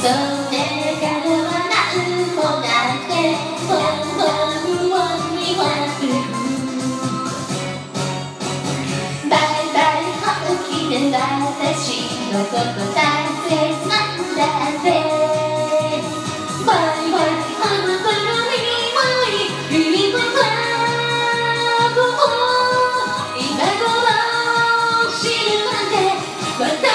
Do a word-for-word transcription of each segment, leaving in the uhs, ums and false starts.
それからは何もなくて本当に終わるバイバイ本気で私のこと大切なんだってバイバイあなたの意味意味は今頃知るまでまた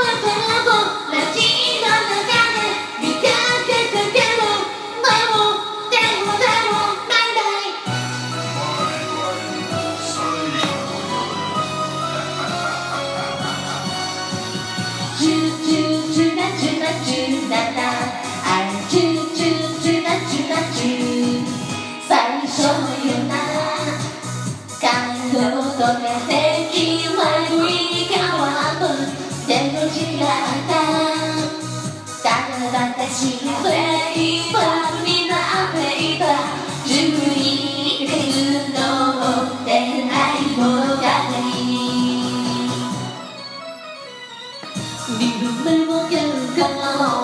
最初のような髪を止めて気悪い変わるでも違ったただ私がフレイバーになっていた自分に出るのを出ないものがない見る目も言うか